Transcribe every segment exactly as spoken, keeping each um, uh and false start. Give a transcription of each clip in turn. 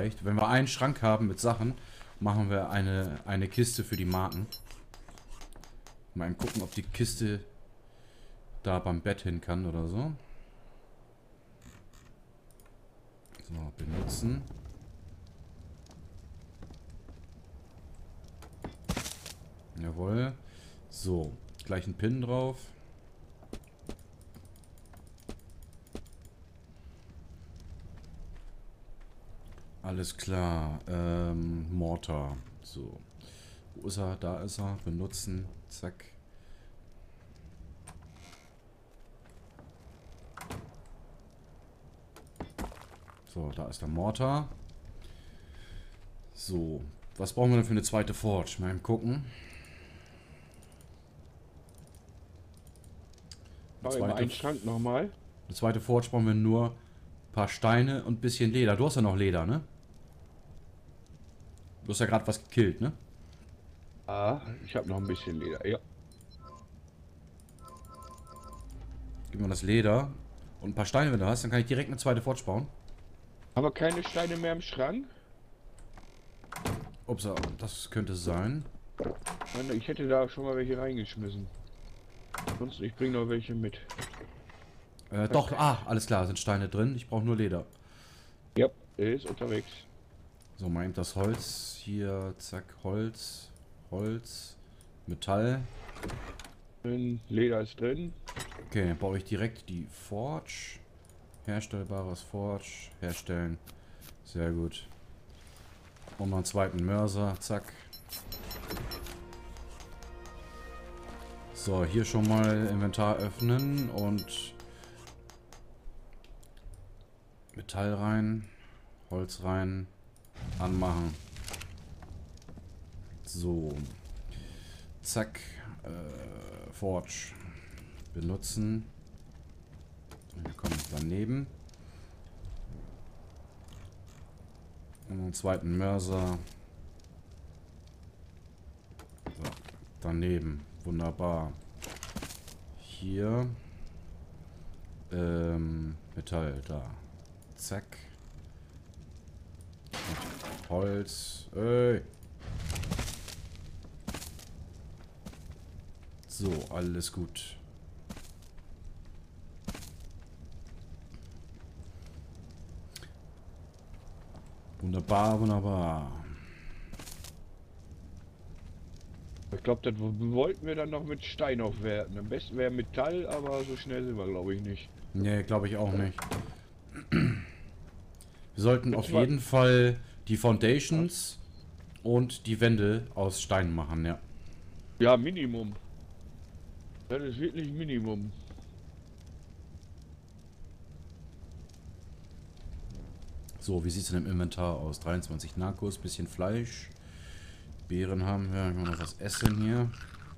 reicht. Wenn wir einen Schrank haben mit Sachen, machen wir eine, eine Kiste für die Marken. Mal gucken, ob die Kiste da beim Bett hin kann oder so. So, benutzen. Jawohl. So, gleich ein Pin drauf. Alles klar. Ähm, Mortar. So. Wo ist er? Da ist er. Benutzen. Zack. So, da ist der Mortar. So. Was brauchen wir denn für eine zweite Forge? Mal eben gucken. Eine zweite, einen Schrank nochmal. Eine zweite Forge brauchen wir nur ein paar Steine und ein bisschen Leder. Du hast ja noch Leder, ne? Du hast ja gerade was gekillt, ne? Ah, ich habe noch ein bisschen Leder, ja. Gib mir das Leder und ein paar Steine, wenn du hast, dann kann ich direkt eine zweite Forge bauen. Aber keine Steine mehr im Schrank? Ups, das könnte sein. Ich hätte da schon mal welche reingeschmissen. Sonst, ich bringe noch welche mit. Äh, doch, ah, alles klar, sind Steine drin. Ich brauche nur Leder. Ja, er ist unterwegs. So, mal eben das Holz. Hier, zack, Holz, Holz, Metall. Leder ist drin. Okay, dann baue ich direkt die Forge. Herstellbares Forge. Herstellen. Sehr gut. Und noch einen zweiten Mörser. Zack. So, hier schon mal Inventar öffnen und Metall rein, Holz rein, anmachen. So. Zack. Äh, Forge. Benutzen. Hier kommt daneben. Und einen zweiten Mörser. So, daneben. Wunderbar. Hier. Ähm, Metall, da. Zack. Und Holz. Ey. So, alles gut. Wunderbar, wunderbar. Ich glaube, das wollten wir dann noch mit Stein aufwerten. Am besten wäre Metall, aber so schnell sind wir, glaube ich, nicht. Nee, glaube ich auch nicht. Wir sollten auf jeden Fall die Foundations und die Wände aus Stein machen, ja. Ja, Minimum. Das ist wirklich Minimum. So, wie sieht es denn im Inventar aus? dreiundzwanzig Narcos, bisschen Fleisch. Beeren haben wir. Ich will noch was essen hier.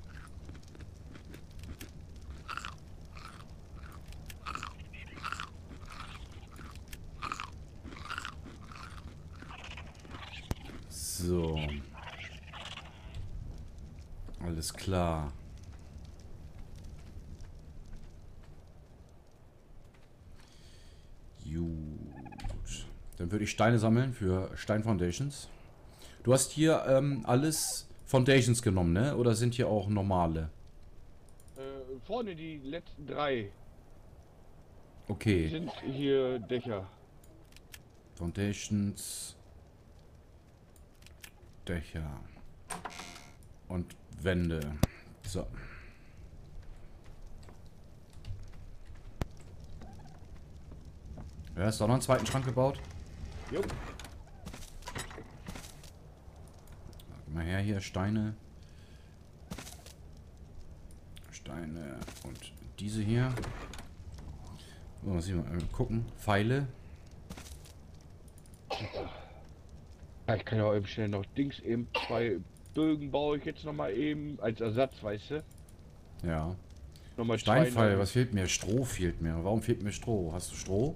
So. Alles klar. Gut. Dann würde ich Steine sammeln für Stein Foundations. Du hast hier ähm, alles Foundations genommen, ne? Oder sind hier auch normale? Äh, vorne die letzten drei. Okay. Die sind hier Dächer. Foundations. Dächer. Und Wände. So. Ja, hast du auch noch einen zweiten Schrank gebaut? Jo. Gib mal her hier, Steine. Steine und diese hier. So, was wir mal gucken. Pfeile. Ja, ich kann ja auch eben schnell noch Dings eben. Zwei Bögen baue ich jetzt noch mal eben als Ersatz, weißt du? Ja. Nochmal Steinpfeil, was fehlt mir? Stroh fehlt mir. Warum fehlt mir Stroh? Hast du Stroh?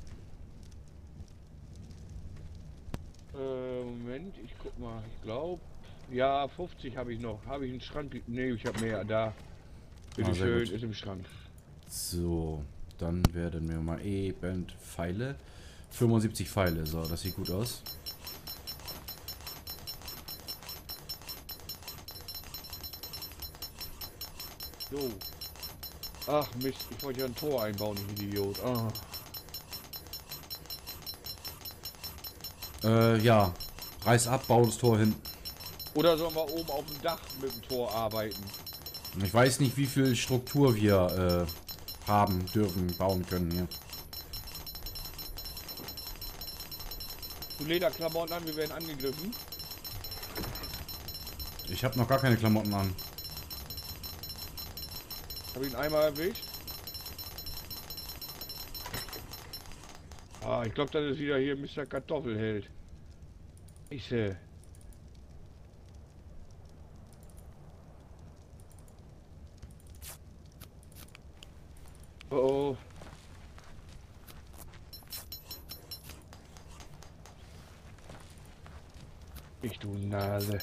Äh, Moment, ich guck mal. Ich glaube, ja, fünfzig habe ich noch. Habe ich einen Schrank? Ne, ich habe mehr da. Bitte Ah, schön, gut. ist im Schrank. So, dann werden wir mal eben Pfeile. fünfundsiebzig Pfeile, so, das sieht gut aus. So. Ach Mist, ich wollte ja ein Tor einbauen, ich Idiot. Ah. Äh, ja. Reiß ab, bau das Tor hin. Oder sollen wir oben auf dem Dach mit dem Tor arbeiten? Ich weiß nicht, wie viel Struktur wir äh, haben, dürfen, bauen können hier. Du Lederklamotten an, wir werden angegriffen. Ich habe noch gar keine Klamotten an. Habe ihn einmal erwischt. Ah, ich glaube, das ist wieder hier Mister Kartoffelheld. Ich sehe. Oh oh. Ich du Nase.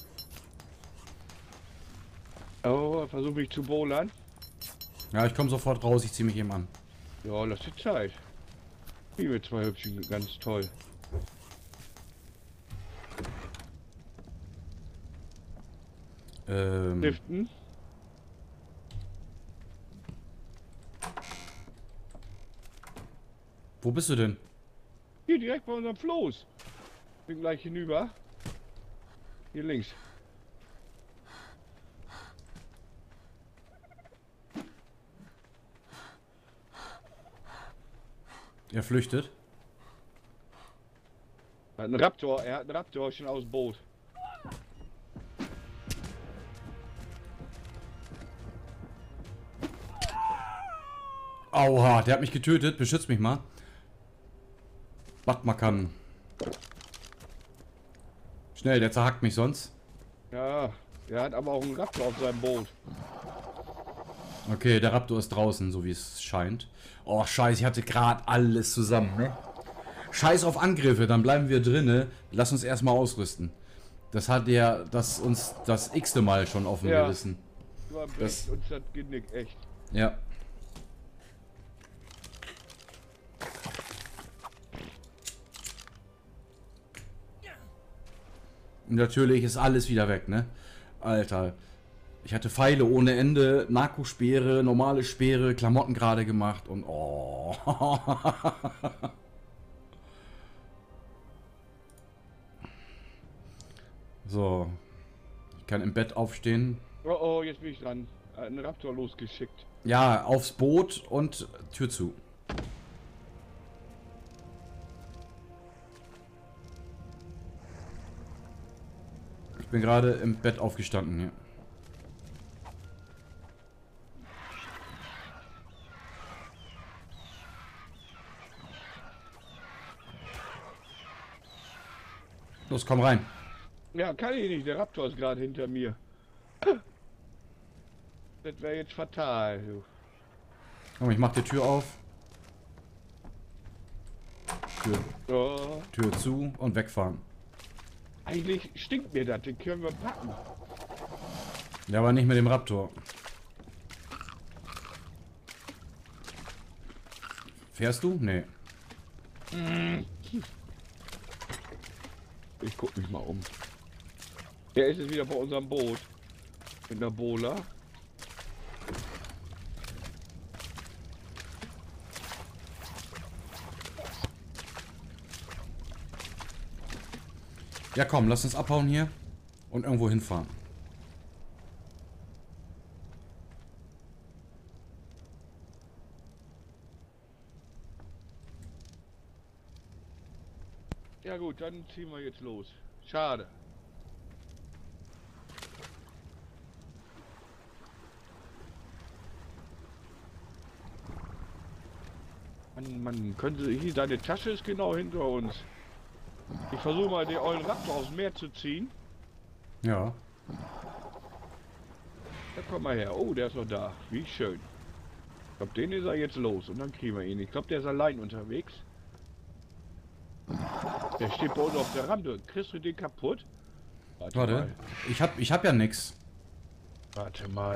Oh, versuche mich zu bowlern. Ja, ich komme sofort raus, ich ziehe mich eben an. Ja, lass die Zeit. Wie wir zwei Hübschen, ganz toll. Ähm, Liften. wo bist du denn? Hier direkt bei unserem Floß. Bin gleich hinüber. Hier links. Er flüchtet. Er hat einen Raptor, er hat einen Raptor schon aus dem Boot. Aua, der hat mich getötet. Beschütz mich mal. Was man kann. Schnell, der zerhackt mich sonst. Ja, er hat aber auch einen Raptor auf seinem Boot. Okay, der Raptor ist draußen, so wie es scheint. Oh, scheiße, ich hatte gerade alles zusammen, ne? Scheiß auf Angriffe, dann bleiben wir drinne. Lass uns erstmal ausrüsten. Das hat der, das uns das x-te Mal schon auf dem Ja. Gewissen. Das uns das Genick, echt. Ja. Und natürlich ist alles wieder weg, ne? Alter. Ich hatte Pfeile ohne Ende, Narkospeere, normale Speere, Klamotten gerade gemacht und oh. So. Ich kann im Bett aufstehen. Oh oh, jetzt bin ich dran. Er hat einen Raptor losgeschickt. Ja, aufs Boot und Tür zu. Ich bin gerade im Bett aufgestanden hier. Los, komm rein. Ja, kann ich nicht. Der Raptor ist gerade hinter mir. Das wäre jetzt fatal. Du. Komm, ich mach die Tür auf. Tür, Oh, Tür zu und wegfahren. eigentlich stinkt mir das. Den können wir packen. Ja, aber nicht mit dem Raptor. Fährst du? Nee. Ich guck mich mal um. Der ist jetzt wieder bei unserem Boot. In der Bola. Ja, komm, lass uns abhauen hier und irgendwo hinfahren. Ja gut, dann ziehen wir jetzt los. Schade. Man, man könnte hier, deine Tasche ist genau hinter uns. Ich versuche mal den ollen Raptor aus dem Meer zu ziehen. Ja. Da komm mal her. Oh, der ist noch da. Wie schön. Ich glaube, den ist er jetzt los und dann kriegen wir ihn. Ich glaube, der ist allein unterwegs. Der steht bei uns auf der Rampe. Kriegst du den kaputt? Warte, Warte. mal. Ich hab, ich hab ja nix. Warte mal.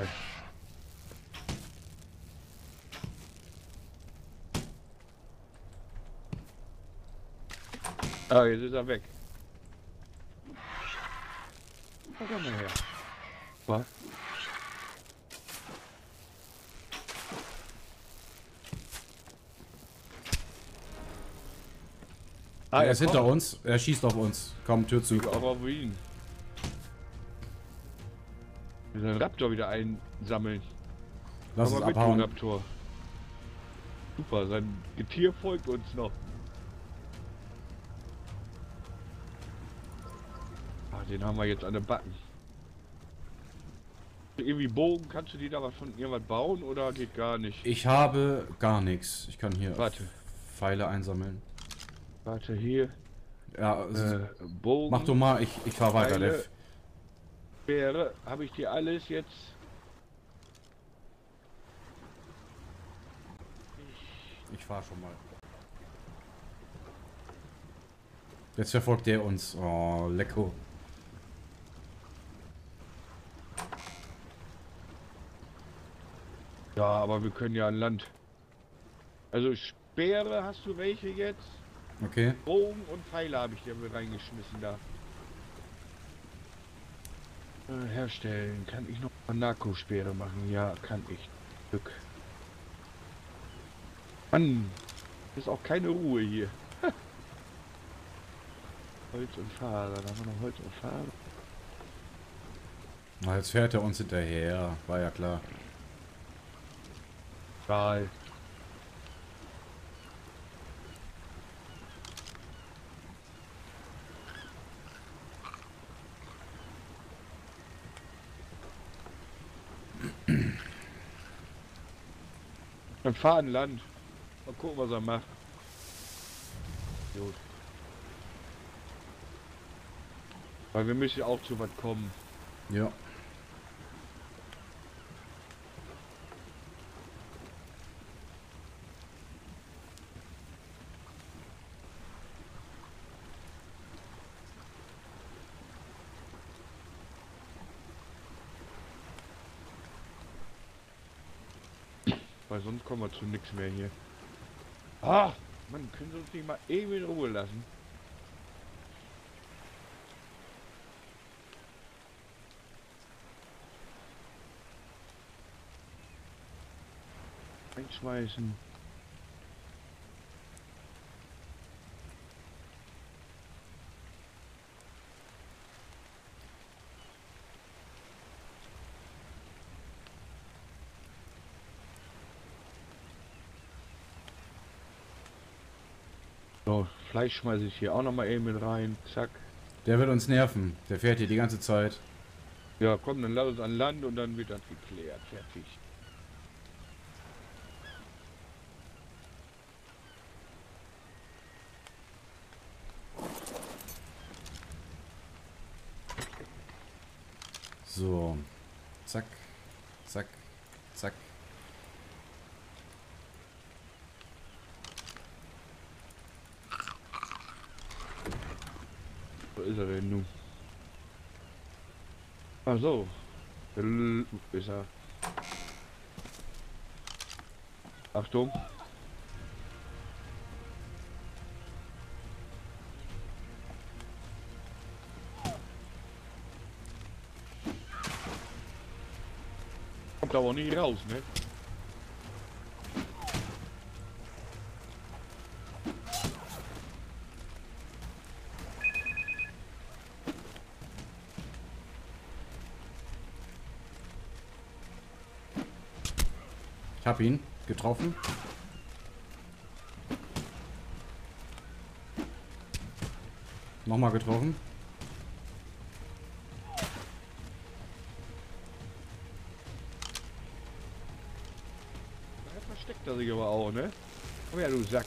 Ah, jetzt ist er weg. Da komm mal her. Was? Ah, er ist hinter kommt. uns. Er schießt auf uns. Komm, Tür zu. Aber auf ihn. Wir sollen Raptor wieder einsammeln. Lass Komm uns mal mit, du abhauen. Raptor. Super, sein Getier folgt uns noch. Ah, den haben wir jetzt an den Backen. Irgendwie Bogen, kannst du die da was von irgendwas bauen oder geht gar nicht? Ich habe gar nichts. Ich kann hier Warte. Pfeile einsammeln. Warte hier. Ja, es ist- Äh, Bogen. mach du mal. Ich, ich fahr weiter. Pfeile. Def. Wäre, habe ich dir alles jetzt? Ich fahr schon mal. Jetzt verfolgt der uns. Oh, lecko. Ja, aber wir können ja an Land. Also Speere, hast du welche jetzt? Okay. Bogen und Pfeile habe ich dir mit reingeschmissen da. Äh, herstellen. Kann ich noch mal Narkospeere machen? Ja, kann ich. Glück. Mann, ist auch keine Ruhe hier. Holz und Faser, da haben wir noch Holz und Faser. Na, jetzt fährt er uns hinterher. War ja klar. Geil. Dann fahr an Land. Mal gucken, was er macht. Gut. Weil wir müssen ja auch zu was kommen. Ja. Weil sonst kommen wir zu nichts mehr hier. Ah, man, können Sie uns nicht mal eben in Ruhe lassen? Einschmeißen. So, Fleisch schmeiße ich hier auch noch mal eben mit rein. Zack. Der wird uns nerven. Der fährt hier die ganze Zeit. Ja, komm, dann lass uns an Land und dann wird das geklärt. Fertig. So. Zack. Zack. Zack. Wo ist er denn nun? Ach so. L- Ist er. Achtung. Kommt aber nicht raus, ne? Ich hab ihn getroffen. Nochmal getroffen. Da versteckt er sich aber auch, ne? Komm her, du Sack.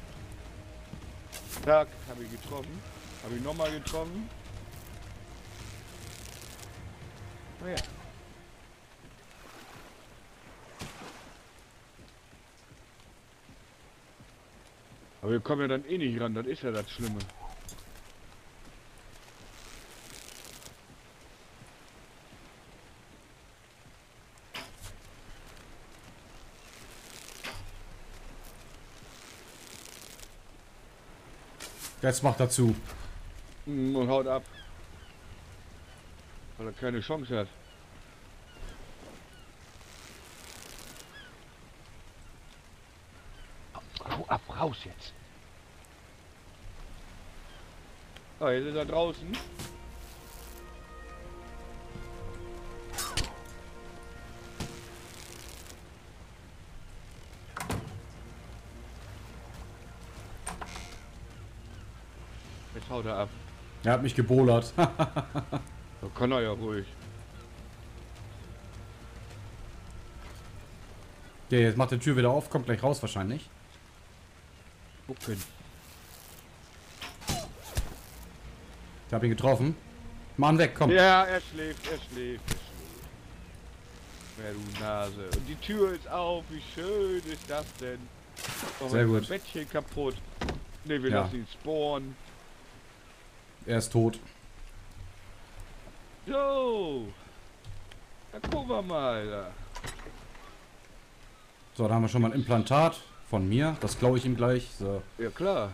Zack, habe ich getroffen. Habe ich nochmal getroffen. Oh ja. Aber wir kommen ja dann eh nicht ran, das ist ja das Schlimme. Jetzt macht er zu. Mm, Und haut ab. Weil er keine Chance hat. Hau ab, raus jetzt. Ah, jetzt ist er draußen. Jetzt haut er ab. Er hat mich gebollert. Da kann er ja ruhig. Okay, jetzt macht die Tür wieder auf, kommt gleich raus wahrscheinlich. Gucken. Ich habe ihn getroffen. Mach ihn weg, komm. Ja, er schläft, er schläft, er schläft. Ja, du Nase. Und die Tür ist auf. Wie schön ist das denn? Machen Sehr wir gut. das Bettchen kaputt. Ne, wir Ja. lassen ihn spawnen. Er ist tot. So. Dann gucken wir mal. Da. So, da haben wir schon mal ein Implantat von mir. Das klaue ich ihm gleich. So. Ja, klar.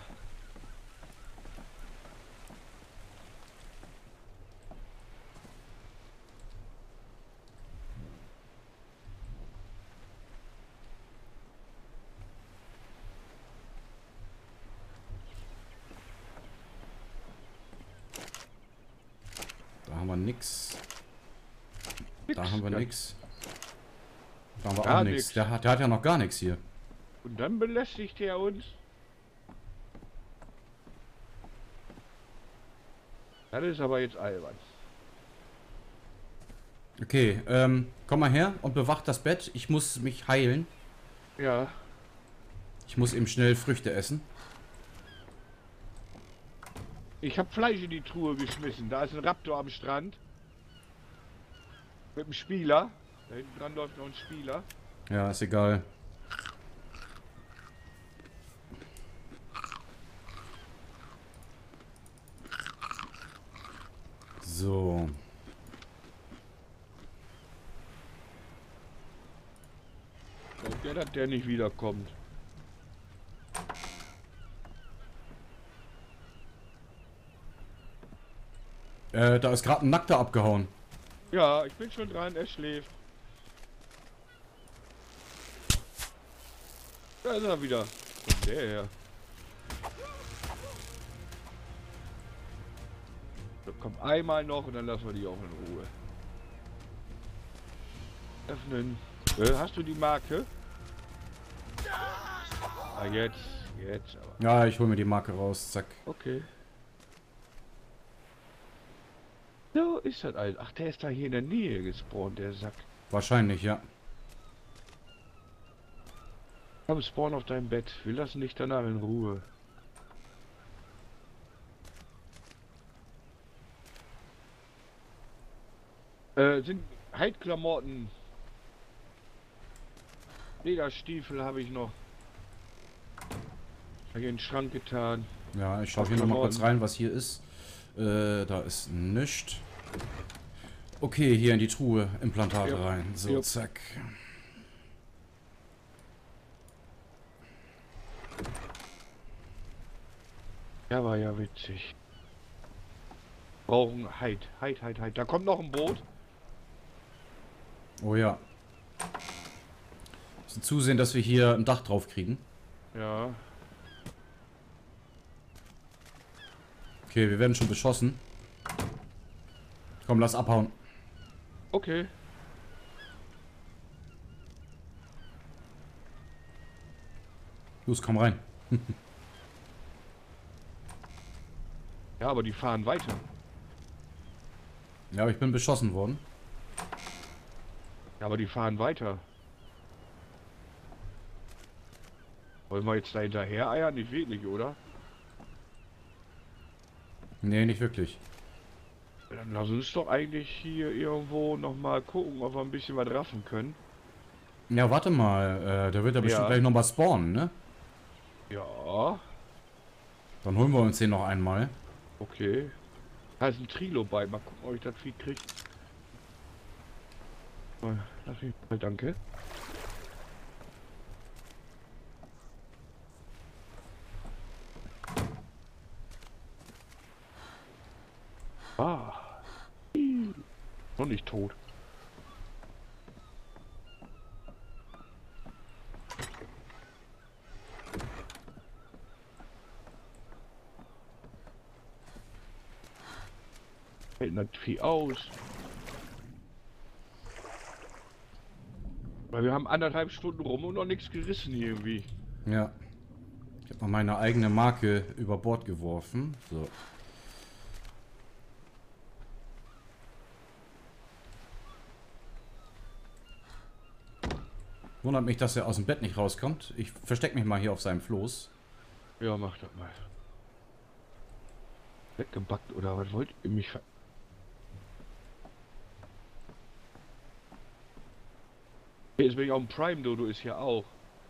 Da haben wir nix. Nix. Da haben wir Ja. nix. Da haben wir Gar auch nix. nix. Der hat, der hat ja noch gar nichts hier. Und dann belästigt er uns. Das ist aber jetzt albern. Okay, ähm, komm mal her und bewacht das Bett. Ich muss mich heilen. Ja. Ich muss eben schnell Früchte essen. Ich habe Fleisch in die Truhe geschmissen. Da ist ein Raptor am Strand. Mit einem Spieler. Da hinten dran läuft noch ein Spieler. Ja, ist egal. So. Glaubt der, dass der nicht wiederkommt. Äh, da ist gerade ein Nackter abgehauen. Ja, ich bin schon dran. Er schläft. Da ist er wieder. Wo kommt der her? So, komm einmal noch und dann lassen wir die auch in Ruhe. Öffnen. Äh, hast du die Marke? Ah, jetzt. Jetzt aber. Ja, ich hole mir die Marke raus. Zack. Okay. So ist das alles. Ach, der ist da hier in der Nähe gespawnt, der Sack. Wahrscheinlich, ja. Komm, spawn auf deinem Bett. Wir lassen dich danach in Ruhe. Äh, sind Heidklamotten. Lederstiefel habe ich noch. Hab hier in den Schrank getan. Ja, ich schaue hier noch mal kurz rein, was hier ist. Äh, da ist nichts. Okay, hier in die Truhe Implantate Ja. rein. So, Ja. zack. Ja, war ja witzig. Brauchen Heid, Heid, Heid, Heid. Da kommt noch ein Boot. Oh ja. Müssen zusehen, dass wir hier ein Dach drauf kriegen. Ja. Okay, wir werden schon beschossen. Komm, lass abhauen. Okay. Los, komm rein. Ja, aber die fahren weiter. Ja, aber ich bin beschossen worden. Ja, aber die fahren weiter. Wollen wir jetzt da hinterher eiern? Nicht wirklich, oder? Nee, nicht wirklich. Dann lass uns doch eigentlich hier irgendwo nochmal gucken, ob wir ein bisschen was raffen können. Ja, warte mal. Äh, der wird ja bestimmt Ja. gleich nochmal spawnen, ne? Ja, Dann holen wir uns den noch einmal. okay. Da ist ein Trilo bei. Mal gucken, ob ich das Vieh kriege. Mal, lass mich mal, danke. Ah. Noch nicht tot. Hält das Vieh aus. Weil wir haben anderthalb Stunden rum und noch nichts gerissen irgendwie. Ja. Ich habe mal meine eigene Marke über Bord geworfen. So. Wundert mich, dass er aus dem Bett nicht rauskommt. Ich verstecke mich mal hier auf seinem Floß. Ja, mach das mal. Weggebackt oder was wollt ihr mich ver... Jetzt bin ich auf dem Prime Dodo, ist ja auch.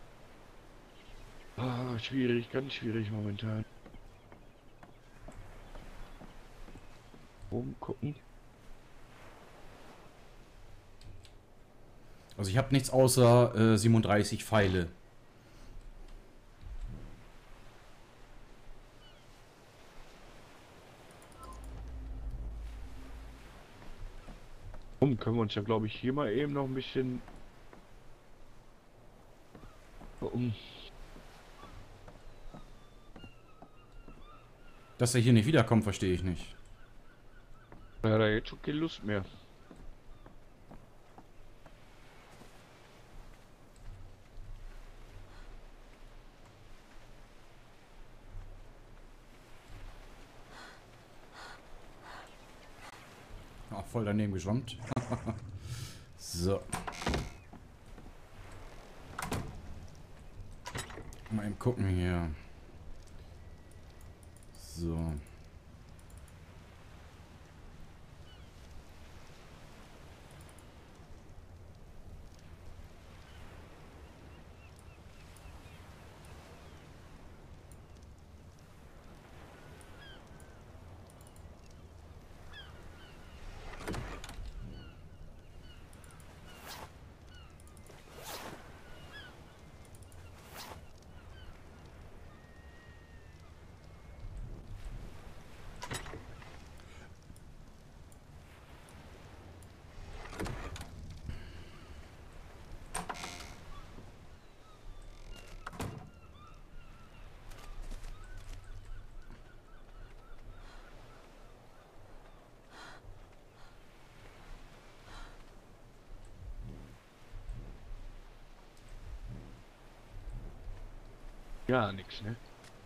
Ah, schwierig, ganz schwierig momentan. Rumgucken. Also ich habe nichts außer äh, siebenunddreißig Pfeile. Rum können wir uns ja, glaube ich, hier mal eben noch ein bisschen... Um. Dass er hier nicht wiederkommt, verstehe ich nicht. Ja, da jetzt schon keine Lust mehr. Ah, voll daneben geschwommt. So. Mal eben gucken hier. So. Ja, nix, ne?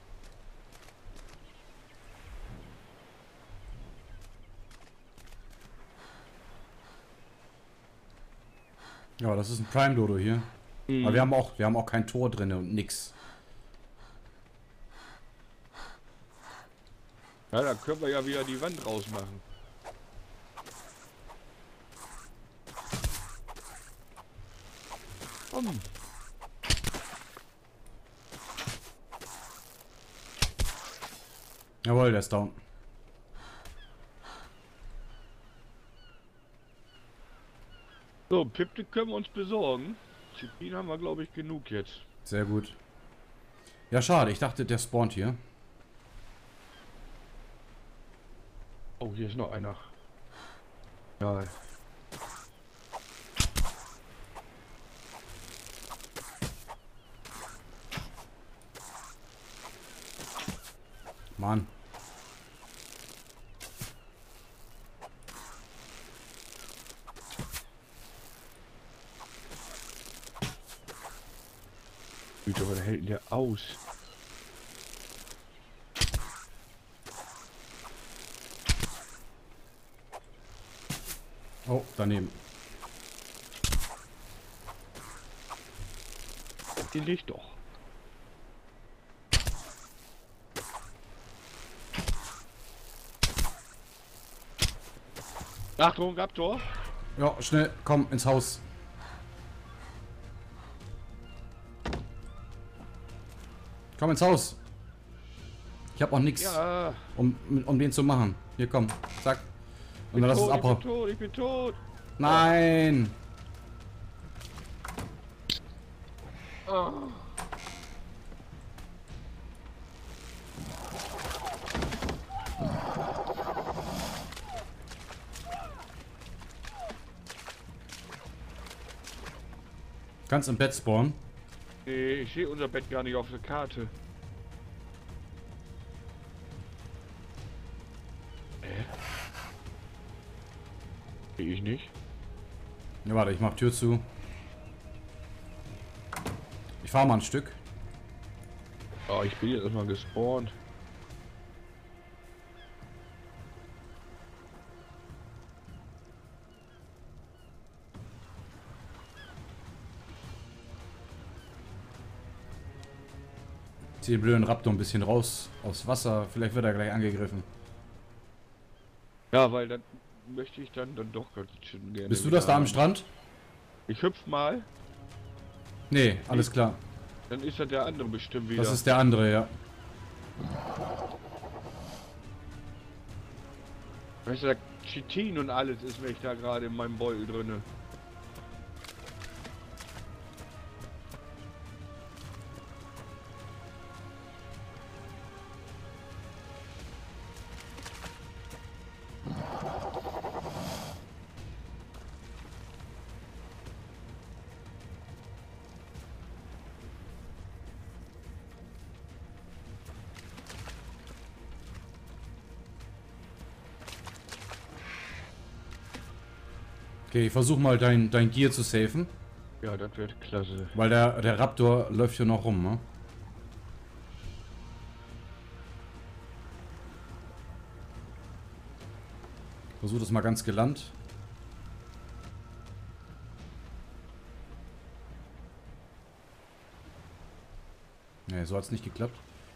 Ja, das ist ein Prime Dodo hier. Mhm. Aber wir haben auch, wir haben auch kein Tor drin und nix. Ja, dann können wir ja wieder die Wand rausmachen. Komm. Jawohl, der ist down. So, Pipte können wir uns besorgen. Chipin haben wir, glaube ich, genug jetzt. Sehr gut. Ja, schade. Ich dachte, der spawnt hier. Oh, hier ist noch einer. Ja. Mann. Güte, aber der hält der aus. Oh, daneben. Den liegt doch. Achtung, Raptor. Ja, schnell, komm ins Haus. Komm ins Haus. Ich habe auch nichts, Ja. um, um den zu machen. Hier, komm. Zack. Und Ich dann bin lass es tot, ich bin abhauen. tot, ich bin tot. Nein. Oh. Kannst im Bett spawnen. Nee, ich sehe unser Bett gar nicht auf der Karte. Äh? ich nicht. Ja, warte, ich mach Tür zu. Ich fahr mal ein Stück. Oh, ich bin jetzt erstmal gespawnt. Zieh den blöden Raptor ein bisschen raus aufs Wasser. Vielleicht wird er gleich angegriffen. Ja, weil dann möchte ich dann, dann doch ganz schön gerne. Bist du das da am Strand? Ich hüpf mal, Nee, alles klar. dann ist das der andere bestimmt wieder. Das ist der andere, ja. Weißt du, da Chitin und alles ist mich da gerade in meinem Beutel drinne. Okay, ich versuch mal dein, dein Gear zu safen. Ja, das wird klasse. Weil der, der Raptor läuft hier noch rum, ne? Versuch das mal ganz gelangt. Ne, so hat's nicht geklappt.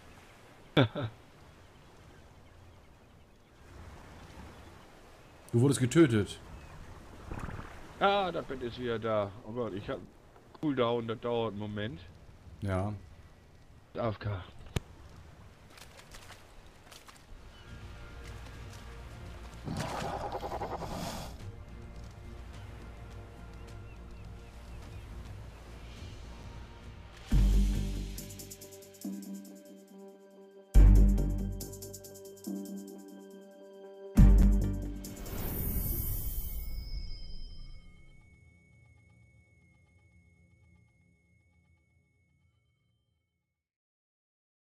Du wurdest getötet. Ah, das Bett ist wieder da. Oh Gott, ich hab Cooldown, das dauert einen Moment. Ja. A F K.